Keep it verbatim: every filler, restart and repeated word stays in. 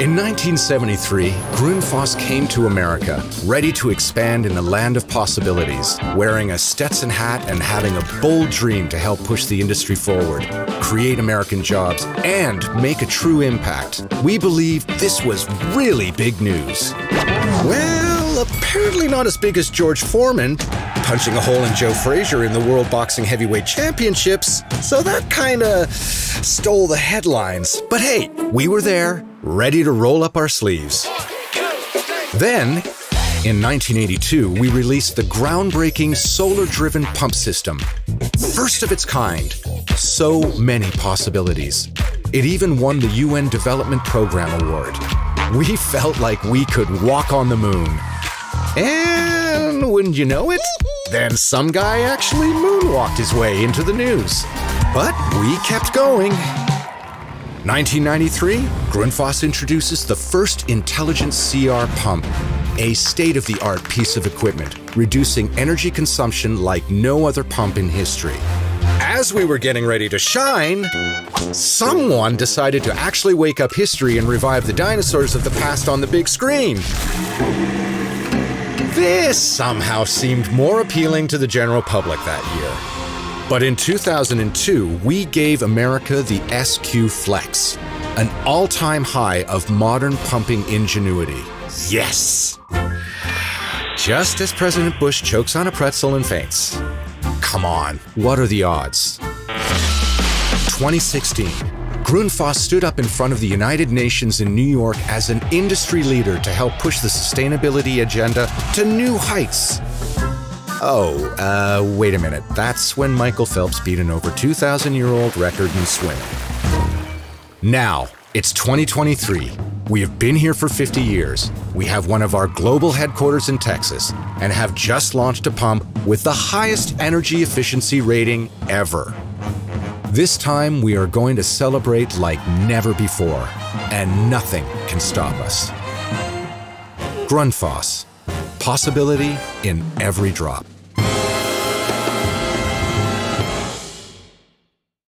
In nineteen seventy-three, Grundfos came to America, ready to expand in the land of possibilities, wearing a Stetson hat and having a bold dream to help push the industry forward, create American jobs, and make a true impact. We believe this was really big news. Well, apparently not as big as George Foreman, punching a hole in Joe Frazier in the World Boxing Heavyweight Championships, so that kinda stole the headlines. But hey, we were there, ready to roll up our sleeves. Then, in nineteen eighty-two, we released the groundbreaking solar-driven pump system. First of its kind. So many possibilities. It even won the U N Development Program Award. We felt like we could walk on the moon. And wouldn't you know it? Then some guy actually moonwalked his way into the news. But we kept going. nineteen ninety-three, Grundfos introduces the first intelligent C R pump, a state-of-the-art piece of equipment, reducing energy consumption like no other pump in history. As we were getting ready to shine, someone decided to actually wake up history and revive the dinosaurs of the past on the big screen. This somehow seemed more appealing to the general public that year. But in two thousand two, we gave America the SQFlex, an all-time high of modern pumping ingenuity. Yes! Just as President Bush chokes on a pretzel and faints. Come on, what are the odds? twenty sixteen. Grundfos stood up in front of the United Nations in New York as an industry leader to help push the sustainability agenda to new heights. Oh, uh, wait a minute. That's when Michael Phelps beat an over two thousand year old record in swimming. Now, it's twenty twenty-three. We have been here for fifty years. We have one of our global headquarters in Texas and have just launched a pump with the highest energy efficiency rating ever. This time, we are going to celebrate like never before, and nothing can stop us. Grundfos. Possibility in every drop.